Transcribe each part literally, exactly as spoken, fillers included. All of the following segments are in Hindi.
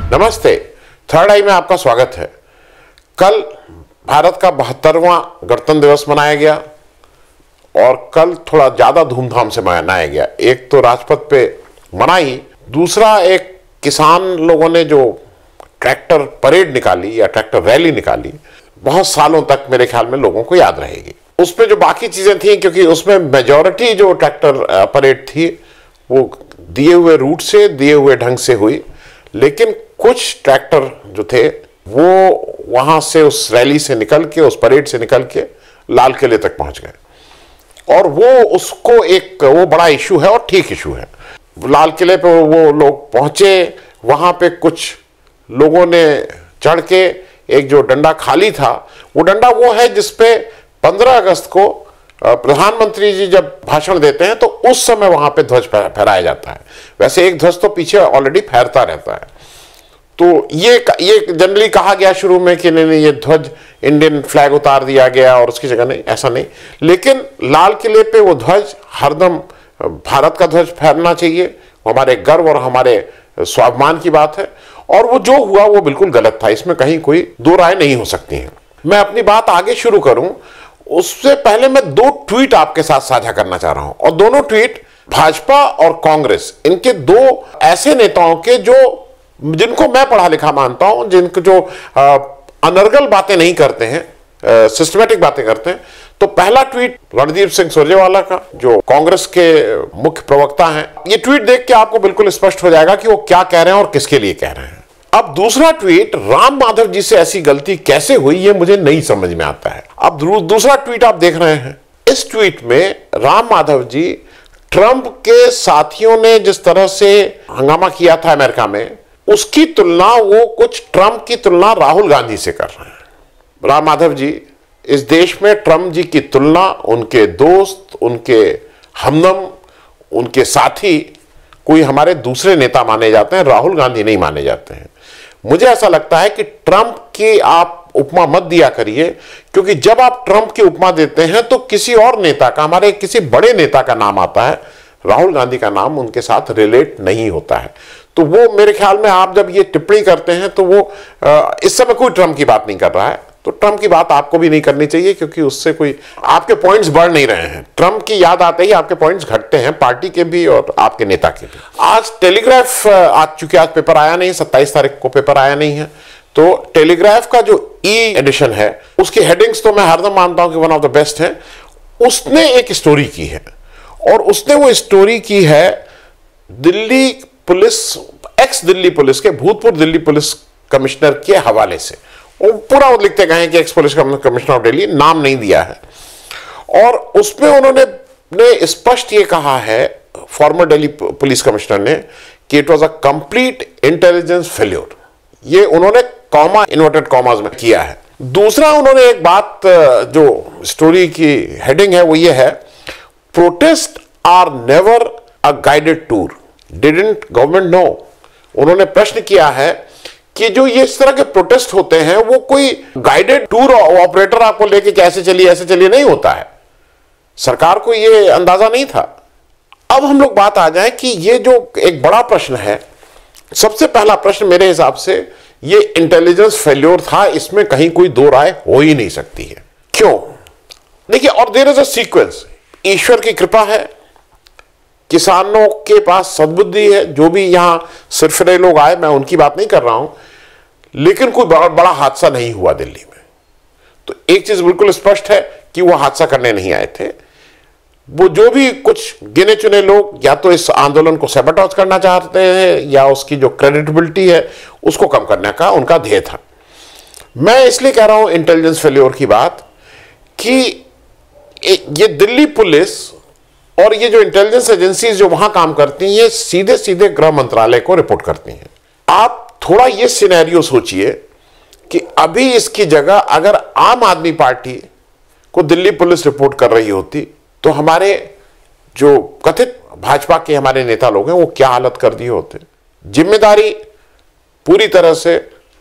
नमस्ते, थर्ड आई में आपका स्वागत है। कल भारत का बहत्तरवां गणतंत्र दिवस मनाया गया और कल थोड़ा ज्यादा धूमधाम से मनाया गया। एक तो राजपथ पे मनाई, दूसरा एक किसान लोगों ने जो ट्रैक्टर परेड निकाली या ट्रैक्टर रैली निकाली, बहुत सालों तक मेरे ख्याल में लोगों को याद रहेगी। उसमें जो बाकी चीजें थी, क्योंकि उसमें मेजॉरिटी जो ट्रैक्टर परेड थी वो दिए हुए रूट से, दिए हुए ढंग से हुई, लेकिन कुछ ट्रैक्टर जो थे वो वहां से उस रैली से निकल के, उस परेड से निकल के लाल किले तक पहुंच गए और वो उसको एक वो बड़ा इशू है और ठीक इशू है। लाल किले पे वो लोग पहुंचे, वहां पे कुछ लोगों ने चढ़ के एक जो डंडा खाली था, वो डंडा वो है जिसपे पंद्रह अगस्त को प्रधानमंत्री जी जब भाषण देते हैं तो उस समय वहां पे ध्वज फहराया जाता है। वैसे एक ध्वज तो पीछे ऑलरेडी फहरता रहता है। तो ये ये जनरली कहा गया शुरू में कि नहीं नहीं ये ध्वज इंडियन फ्लैग उतार दिया गया और उसकी जगह नहीं, ऐसा नहीं। लेकिन लाल किले पे वो ध्वज हरदम भारत का ध्वज फहरना चाहिए, वो हमारे गर्व और हमारे स्वाभिमान की बात है। और वो जो हुआ वो बिल्कुल गलत था, इसमें कहीं कोई दो राय नहीं हो सकती है। मैं अपनी बात आगे शुरू करूं उससे पहले मैं दो ट्वीट आपके साथ साझा करना चाह रहा हूं, और दोनों ट्वीट भाजपा और कांग्रेस, इनके दो ऐसे नेताओं के जो जिनको मैं पढ़ा लिखा मानता हूं, जिनको जो आ, अनर्गल बातें नहीं करते हैं, सिस्टमेटिक बातें करते हैं। तो पहला ट्वीट रणदीप सिंह सुरजेवाला का, जो कांग्रेस के मुख्य प्रवक्ता हैं। ये ट्वीट देख के आपको बिल्कुल स्पष्ट हो जाएगा कि वो क्या कह रहे हैं और किसके लिए कह रहे हैं। अब दूसरा ट्वीट, राम माधव जी से ऐसी गलती कैसे हुई ये मुझे नहीं समझ में आता है। अब दूसरा ट्वीट आप देख रहे हैं, इस ट्वीट में राम माधव जी ट्रंप के साथियों ने जिस तरह से हंगामा किया था अमेरिका में, उसकी तुलना वो कुछ ट्रंप की तुलना राहुल गांधी से कर रहे हैं। राम माधव जी इस देश में ट्रंप जी की तुलना उनके दोस्त, उनके हमदम, उनके साथी कोई हमारे दूसरे नेता माने जाते हैं, राहुल गांधी नहीं माने जाते हैं। मुझे ऐसा लगता है कि ट्रंप की आप उपमा मत दिया करिए, क्योंकि जब आप ट्रंप की उपमा देते हैं तो किसी और नेता का, हमारे किसी बड़े नेता का नाम आता है, राहुल गांधी का नाम उनके साथ रिलेट नहीं होता है। तो वो मेरे ख्याल में आप जब ये टिप्पणी करते हैं तो वो इस समय कोई ट्रंप की बात नहीं कर रहा है, तो ट्रंप की बात आपको भी नहीं करनी चाहिए, क्योंकि उससे कोई आपके पॉइंट्स बढ़ नहीं रहे हैं। ट्रंप की याद आते ही आपके पॉइंट्स घटते हैं, पार्टी के भी और आपके नेता के भी। आज टेलीग्राफ, आज चूंकि आज पेपर आया नहीं, सत्ताईस तारीख को पेपर आया नहीं है, तो टेलीग्राफ का जो ई एडिशन है उसकी हेडिंग्स तो मैं हरदम मानता हूं कि वन ऑफ द बेस्ट है। उसने एक स्टोरी की है और उसने वो स्टोरी की है Delhi police, ex Delhi police के, भूतपूर्व दिल्ली पुलिस कमिश्नर के हवाले से। वो पूरा वो लिखते गए हैं कि ex police commissioner of Delhi, नाम नहीं दिया है। और उसमें उन्होंने ने स्पष्ट ये कहा है, फॉर्मर दिल्ली पुलिस कमिश्नर ने, कि it was a complete intelligence failure. ये उन्होंने कॉमा, इन्वर्टेड कॉमास में किया है। दूसरा उन्होंने एक बात, जो स्टोरी की हेडिंग है वो ये है, protest are never a guided tour, didn't government know. उन्होंने प्रश्न किया है कि जो ये इस तरह के प्रोटेस्ट होते हैं वो कोई गाइडेड टूर ऑपरेटर आपको लेके कि ऐसे चलिए ऐसे चलिए नहीं होता है। सरकार को ये अंदाजा नहीं था। अब हम लोग बात आ जाए कि ये जो एक बड़ा प्रश्न है, सबसे पहला प्रश्न मेरे हिसाब से ये इंटेलिजेंस फेल्योर था, इसमें कहीं कोई दो राय हो ही नहीं सकती है। क्यों? देखिए, और देयर इज अ सीक्वेंस। ईश्वर की कृपा है, किसानों के पास सद्बुद्धि है, जो भी यहां सिरफिरे लोग आए, मैं उनकी बात नहीं कर रहा हूं, लेकिन कोई बड़ा बड़ा हादसा नहीं हुआ दिल्ली में। तो एक चीज बिल्कुल स्पष्ट है कि वो हादसा करने नहीं आए थे। वो जो भी कुछ गिने चुने लोग या तो इस आंदोलन को सैबोटेज करना चाहते हैं या उसकी जो क्रेडिबिलिटी है उसको कम करने का उनका ध्येय था। मैं इसलिए कह रहा हूं इंटेलिजेंस फेल्योर की बात, कि ये दिल्ली पुलिस और ये जो इंटेलिजेंस एजेंसीज जो वहां काम करती हैं, ये सीधे सीधे गृह मंत्रालय को रिपोर्ट करती हैं। आप थोड़ा ये सिनेरियो सोचिए कि अभी इसकी जगह अगर आम आदमी पार्टी को दिल्ली पुलिस रिपोर्ट कर रही होती तो हमारे जो कथित भाजपा के हमारे नेता लोग हैं वो क्या हालत कर दिए होते। जिम्मेदारी पूरी तरह से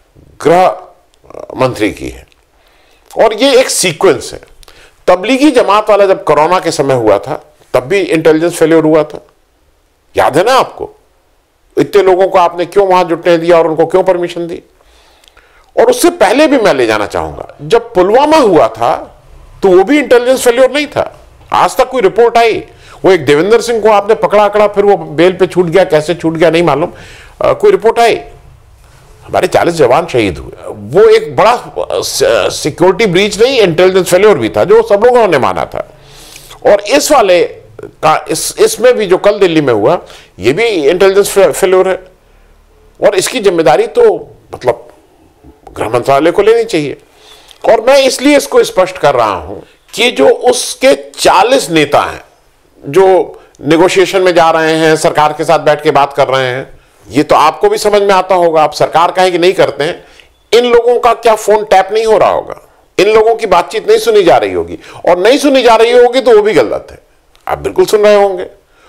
गृह मंत्री की है और ये एक सीक्वेंस है। तबलीगी जमात वाला जब कोरोना के समय हुआ था तब भी इंटेलिजेंस फेलियर हुआ था, याद है ना आपको? इतने लोगों को आपने क्यों वहां जुटने दिया और उनको क्यों परमिशन दी? और उससे पहले भी मैं ले जाना चाहूंगा, जब पुलवामा हुआ था तो वो भी इंटेलिजेंस फेल्योर नहीं था। आज तक कोई रिपोर्ट आई? वो एक देवेंद्र सिंह को आपने पकड़ा अकड़ा, फिर वो बेल पे छूट गया, कैसे छूट गया नहीं मालूम, कोई रिपोर्ट आई? हमारे चालीस जवान शहीद हुए, वो एक बड़ा सिक्योरिटी ब्रीच नहीं, इंटेलिजेंस फेल्योर भी था जो सब लोगों ने माना था। और इस वाले का इस इसमें भी जो कल दिल्ली में हुआ, ये भी इंटेलिजेंस फेल्योर है। और इसकी जिम्मेदारी तो मतलब गृह मंत्रालय को लेनी चाहिए। और मैं इसलिए इसको स्पष्ट कर रहा हूं कि जो उसके चालीस नेता हैं जो नेगोशिएशन में जा रहे हैं, सरकार के साथ बैठ के बात कर रहे हैं, ये तो आपको भी समझ में आता होगा। आप सरकार कहे कि नहीं करते हैं, इन लोगों का क्या फोन टैप नहीं हो रहा होगा? इन लोगों की बातचीत नहीं सुनी जा रही होगी, और नहीं सुनी जा रही होगी तो वो भी गलत है, आप बिल्कुल सुन रहे होंगे।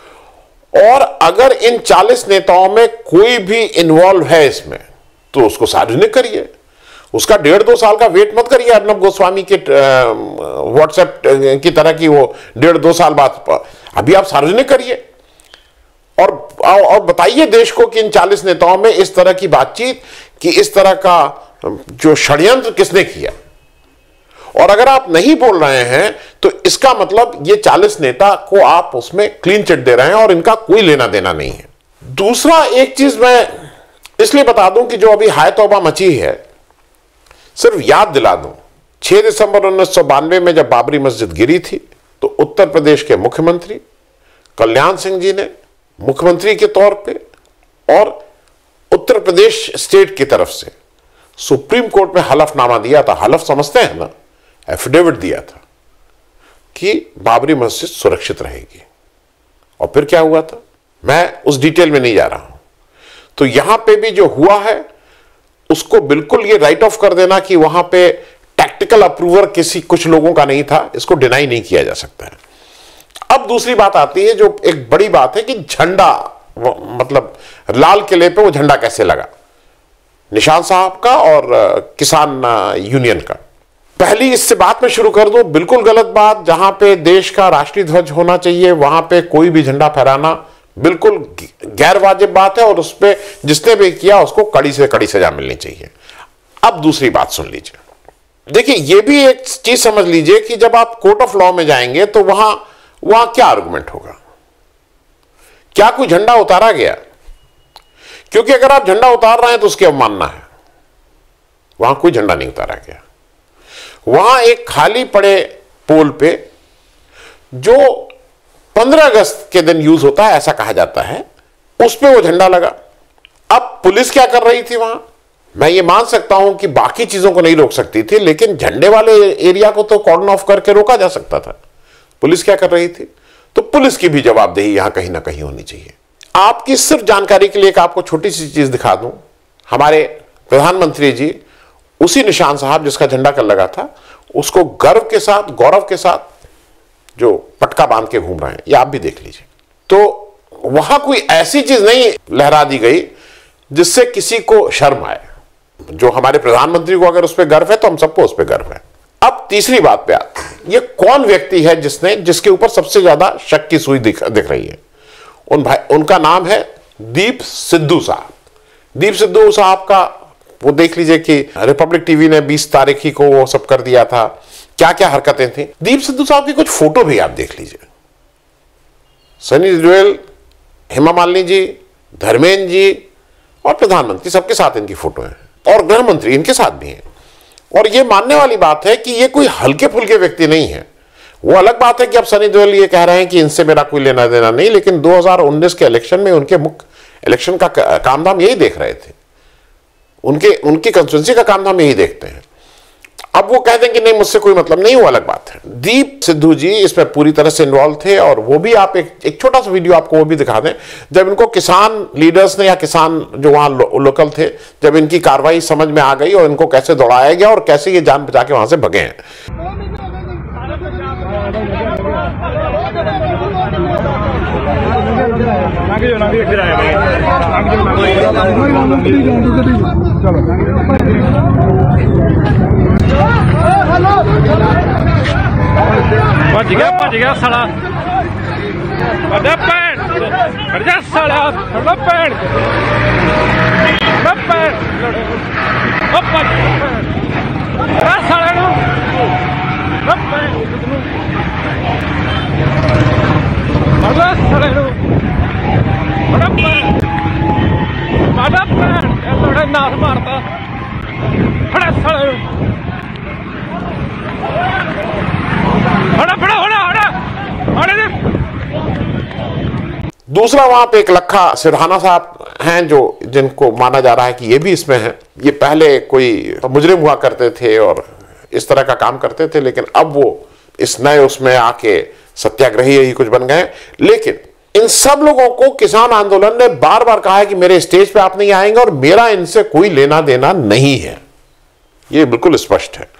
और अगर इन चालीस नेताओं में कोई भी इन्वॉल्व है इसमें, तो उसको सार्वजनिक करिए। उसका डेढ़ दो साल का वेट मत करिए अर्नब गोस्वामी के व्हाट्सएप की तरह की, वो डेढ़ दो साल बाद, अभी आप सार्वजनिक करिए और और बताइए देश को कि इन चालीस नेताओं में इस तरह की बातचीत, कि इस तरह का जो षड्यंत्र किसने किया। और अगर आप नहीं बोल रहे हैं तो इसका मतलब ये चालीस नेता को आप उसमें क्लीन चिट दे रहे हैं और इनका कोई लेना देना नहीं है। दूसरा एक चीज मैं इसलिए बता दूं कि जो अभी हाय तौबा मची है, सिर्फ याद दिला दूं, छह दिसंबर उन्नीस सौ बानवे में जब बाबरी मस्जिद गिरी थी तो उत्तर प्रदेश के मुख्यमंत्री कल्याण सिंह जी ने मुख्यमंत्री के तौर पे और उत्तर प्रदेश स्टेट की तरफ से सुप्रीम कोर्ट में हलफनामा दिया था। हलफ समझते हैं ना, एफिडेविट दिया था कि बाबरी मस्जिद सुरक्षित रहेगी। और फिर क्या हुआ था, मैं उस डिटेल में नहीं जा रहा हूं। तो यहां पे भी जो हुआ है उसको बिल्कुल ये राइट ऑफ कर देना कि वहां पे टैक्टिकल अप्रूवर किसी कुछ लोगों का नहीं था, इसको डिनाई नहीं किया जा सकता है। अब दूसरी बात आती है जो एक बड़ी बात है कि झंडा, मतलब लाल किले पे वो झंडा कैसे लगा, निशान साहब का और किसान यूनियन का। पहली इससे बात में शुरू कर दो, बिल्कुल गलत बात। जहां पे देश का राष्ट्रीय ध्वज होना चाहिए वहां पे कोई भी झंडा फहराना बिल्कुल गैर वाजिब बात है, और उस पर जिसने भी किया उसको कड़ी से कड़ी सजा मिलनी चाहिए। अब दूसरी बात सुन लीजिए, देखिए ये भी एक चीज समझ लीजिए कि जब आप कोर्ट ऑफ लॉ में जाएंगे तो वहां वहां क्या आर्गुमेंट होगा? क्या कोई झंडा उतारा गया? क्योंकि अगर आप झंडा उतार रहे हैं तो उसकी अवमानना है। वहां कोई झंडा नहीं उतारा गया। वहां एक खाली पड़े पोल पे जो पंद्रह अगस्त के दिन यूज होता है ऐसा कहा जाता है, उस पे वो झंडा लगा। अब पुलिस क्या कर रही थी वहां? मैं ये मान सकता हूं कि बाकी चीजों को नहीं रोक सकती थी, लेकिन झंडे वाले एरिया को तो कॉर्डन ऑफ करके रोका जा सकता था। पुलिस क्या कर रही थी? तो पुलिस की भी जवाबदेही यहां कहीं ना कहीं होनी चाहिए। आपकी सिर्फ जानकारी के लिए एक आपको छोटी सी चीज दिखा दूं, हमारे प्रधानमंत्री जी उसी निशान साहब जिसका झंडा कल लगा था उसको गर्व के साथ, गौरव के साथ जो पटका बांध के घूम रहे हैं, ये आप भी देख लीजिए। तो वहां कोई ऐसी चीज नहीं लहरा दी गई जिससे किसी को शर्म आए। जो हमारे प्रधानमंत्री को अगर उस पर गर्व है तो हम सबको उस पर गर्व है। अब तीसरी बात पे आते हैं, ये कौन व्यक्ति है जिसने जिसके ऊपर सबसे ज्यादा शक की सुई दिख, दिख रही है? उन भाई उनका नाम है दीप सिद्धू साहब। दीप सिद्धू साहब का वो देख लीजिए कि रिपब्लिक टीवी ने बीस तारीख ही को वो सब कर दिया था, क्या क्या हरकतें थी। दीप सिद्धू साहब की कुछ फोटो भी आप देख लीजिए। सनी देओल, हेमा मालिनी जी, धर्मेंद्र जी और प्रधानमंत्री सबके साथ इनकी फोटो है, और गृह मंत्री इनके साथ भी हैं। और ये मानने वाली बात है कि ये कोई हल्के फुल्के व्यक्ति नहीं है। वो अलग बात है कि अब सनी देओल ये कह रहे हैं कि इनसे मेरा कोई लेना देना नहीं, लेकिन दो हज़ार उन्नीस के इलेक्शन में उनके मुख्य इलेक्शन का काम धाम यही देख रहे थे, उनके उनकी कंस्टिट्यूंसी का काम धाम यही देखते हैं। अब वो कहते हैं कि नहीं मुझसे कोई मतलब नहीं, वो अलग बात है। दीप सिद्धू जी इसमें पूरी तरह से इन्वॉल्व थे, और वो भी आप एक एक छोटा सा वीडियो आपको वो भी दिखा दें, जब इनको किसान लीडर्स ने या किसान जो वहां लो, लोकल थे, जब इनकी कार्रवाई समझ में आ गई और इनको कैसे दौड़ाया गया और कैसे ये जान बचा के वहां से भगे हैं। भज गया भज गया साला। नाथ मारता फड़ा साले फड़ा फड़ा फड़ा फड़ा। दूसरा वहां पे एक लखा सिरहाना साहब हैं जो जिनको माना जा रहा है कि ये भी इसमें हैं। ये पहले कोई मुजरिम हुआ करते थे और इस तरह का काम करते थे, लेकिन अब वो इस नए उसमें आके सत्याग्रही ही कुछ बन गए। लेकिन इन सब लोगों को किसान आंदोलन ने बार बार कहा है कि मेरे स्टेज पे आप नहीं आएंगे और मेरा इनसे कोई लेना देना नहीं है। ये बिल्कुल स्पष्ट है।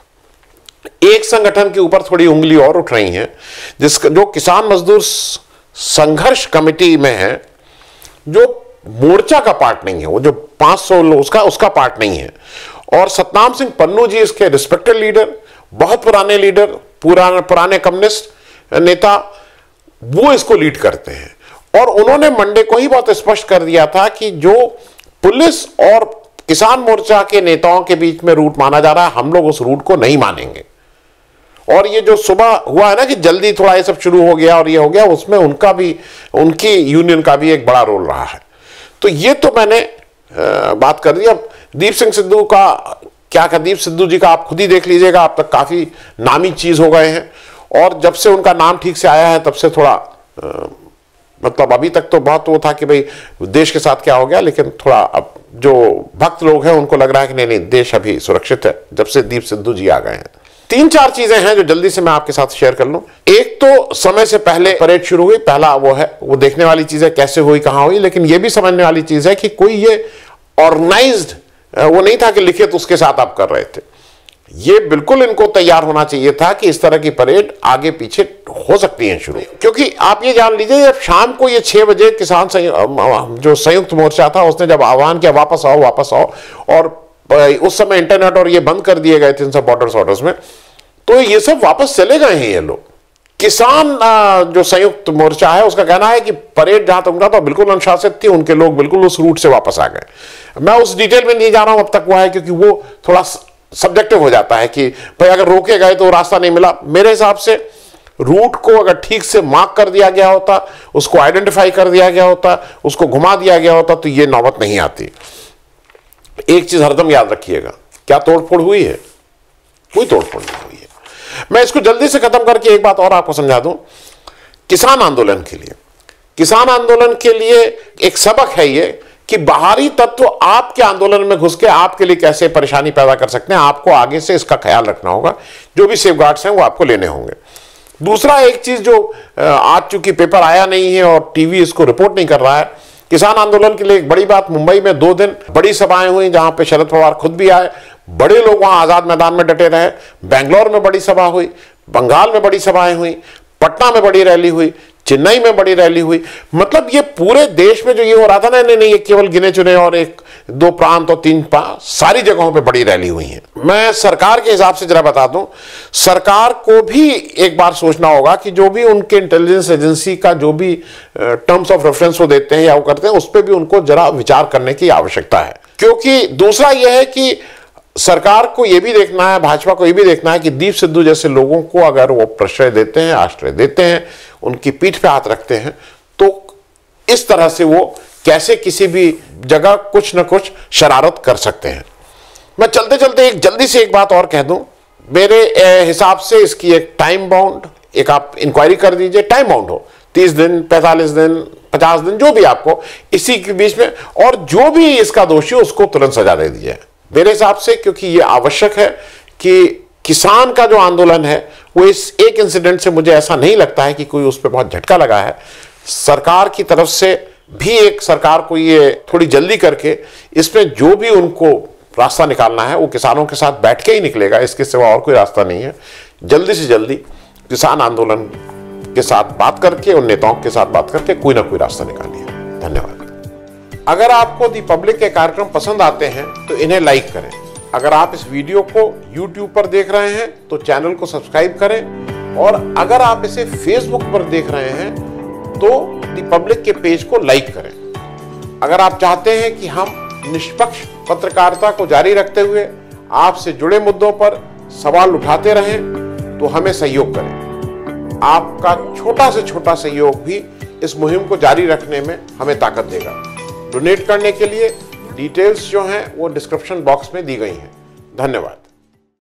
एक संगठन के ऊपर थोड़ी उंगली और उठ रही है, जिसका जो किसान मजदूर संघर्ष कमेटी में है, जो मोर्चा का पार्ट नहीं है, वो जो पांच सौ लोग उसका उसका पार्ट नहीं है। और सतनाम सिंह पन्नू जी इसके रिस्पेक्टेड लीडर, बहुत पुराने लीडर, पुराने पुराने कम्युनिस्ट नेता, वो इसको लीड करते हैं। और उन्होंने मंडे को ही बहुत स्पष्ट कर दिया था कि जो पुलिस और किसान मोर्चा के नेताओं के बीच में रूट माना जा रहा है, हम लोग उस रूट को नहीं मानेंगे। और ये जो सुबह हुआ है ना कि जल्दी थोड़ा ये सब शुरू हो गया और ये हो गया, उसमें उनका भी, उनकी यूनियन का भी एक बड़ा रोल रहा है। तो ये तो मैंने बात कर दी। अब दीप सिंह सिद्धू का क्या क्या, दीप सिद्धू जी का आप खुद ही देख लीजिएगा, आप तक काफी नामी चीज हो गए हैं। और जब से उनका नाम ठीक से आया है तब से थोड़ा आ, मतलब अभी तक तो बहुत वो था कि भाई देश के साथ क्या हो गया, लेकिन थोड़ा अब जो भक्त लोग हैं उनको लग रहा है कि नहीं नहीं देश अभी सुरक्षित है जब से दीप सिद्धू जी आ गए हैं। तीन चार चीजें हैं जो जल्दी से मैं आपके साथ शेयर कर लूं। एक तो समय से पहले परेड शुरू हुई, पहला वो है, वो देखने वाली चीज है कैसे हुई, कहां हुई, लेकिन ये भी समझने वाली चीज है कि कोई ये ऑर्गेनाइज्ड वो नहीं था कि लिखित उसके साथ आप कर रहे थे। ये बिल्कुल इनको तैयार होना चाहिए था कि इस तरह की परेड आगे पीछे हो सकती है शुरू। क्योंकि आप ये जान लीजिए, जब शाम को ये छह बजे किसान जो संयुक्त मोर्चा था उसने जब आह्वान किया वापस आओ वापस आओ, और उस समय इंटरनेट और ये बंद कर दिए गए थे इन सब बॉर्डर्स ऑर्डर्स में, तो ये सब वापस चले गए हैं ये लोग। किसान जो संयुक्त मोर्चा है उसका कहना है कि परेड जहां तक था बिल्कुल अनुशासित थी, उनके लोग बिल्कुल उस रूट से वापस आ गए। मैं उस डिटेल में नहीं जा रहा हूं अब तक हुआ है, क्योंकि वो थोड़ा सब्जेक्टिव हो जाता है कि भाई अगर रोके गए तो रास्ता नहीं मिला। मेरे हिसाब से रूट को अगर ठीक से मार्क कर दिया गया होता, उसको आइडेंटिफाई कर दिया गया होता, उसको घुमा दिया गया होता, तो ये नौबत नहीं आती। एक चीज हरदम याद रखिएगा, क्या तोड़फोड़ हुई है? कोई तोड़फोड़ नहीं हुई है। मैं इसको जल्दी से खत्म करके एक बात और आपको समझा दूं। किसान आंदोलन के लिए किसान आंदोलन के लिए एक सबक है ये कि बाहरी तत्व आपके आंदोलन में घुस के आपके लिए कैसे परेशानी पैदा कर सकते हैं। आपको आगे से इसका ख्याल रखना होगा, जो भी सेफगार्ड्स हैं वो आपको लेने होंगे। दूसरा एक चीज जो आज चूंकि पेपर आया नहीं है और टीवी इसको रिपोर्ट नहीं कर रहा है, किसान आंदोलन के लिए एक बड़ी बात, मुंबई में दो दिन बड़ी सभाएं हुई जहां पे शरद पवार खुद भी आए, बड़े लोग वहां आजाद मैदान में डटे रहे। बेंगलोर में बड़ी सभा हुई, बंगाल में बड़ी सभाएं हुई, पटना में बड़ी रैली हुई, चेन्नई में बड़ी रैली हुई। मतलब ये पूरे देश में जो ये हो रहा था ना, नहीं नहीं ये केवल गिने चुने और एक दो प्रांत और तीन प्रांत, सारी जगहों पे बड़ी रैली हुई है। मैं सरकार के हिसाब से जरा बता दूं, सरकार को भी एक बार सोचना होगा कि जो भी उनके इंटेलिजेंस एजेंसी का जो भी टर्म्स ऑफ रेफरेंस वो देते हैं या वो करते हैं, उस पर भी उनको जरा विचार करने की आवश्यकता है। क्योंकि दूसरा यह है कि सरकार को यह भी देखना है, भाजपा को यह भी देखना है कि दीप सिद्धू जैसे लोगों को अगर वो प्रश्रय देते हैं, आश्रय देते हैं, उनकी पीठ पे हाथ रखते हैं, तो इस तरह से वो कैसे किसी भी जगह कुछ ना कुछ शरारत कर सकते हैं। मैं चलते चलते एक जल्दी से एक बात और कह दूं, मेरे हिसाब से इसकी एक टाइम बाउंड, एक आप इंक्वायरी कर दीजिए, टाइम बाउंड हो तीस दिन, पैंतालीस दिन, पचास दिन, जो भी आपको इसी के बीच में, और जो भी इसका दोषी उसको तुरंत सजा दे दीजिए मेरे हिसाब से। क्योंकि ये आवश्यक है कि किसान का जो आंदोलन है वो इस एक इंसिडेंट से मुझे ऐसा नहीं लगता है कि कोई उस पर बहुत झटका लगा है। सरकार की तरफ से भी एक सरकार को ये थोड़ी जल्दी करके इसमें जो भी उनको रास्ता निकालना है वो किसानों के साथ बैठ के ही निकलेगा, इसके सिवा और कोई रास्ता नहीं है। जल्दी से जल्दी किसान आंदोलन के साथ बात करके, उन नेताओं के साथ बात करके कोई ना कोई रास्ता निकालिए। धन्यवाद। अगर आपको दी पब्लिक के कार्यक्रम पसंद आते हैं तो इन्हें लाइक करें। अगर आप इस वीडियो को यूट्यूब पर देख रहे हैं तो चैनल को सब्सक्राइब करें, और अगर आप इसे फेसबुक पर देख रहे हैं तो दी पब्लिक के पेज को लाइक करें। अगर आप चाहते हैं कि हम निष्पक्ष पत्रकारिता को जारी रखते हुए आपसे जुड़े मुद्दों पर सवाल उठाते रहें तो हमें सहयोग करें। आपका छोटा से छोटा सहयोग भी इस मुहिम को जारी रखने में हमें ताकत देगा। डोनेट करने के लिए डिटेल्स जो हैं वो डिस्क्रिप्शन बॉक्स में दी गई हैं। धन्यवाद।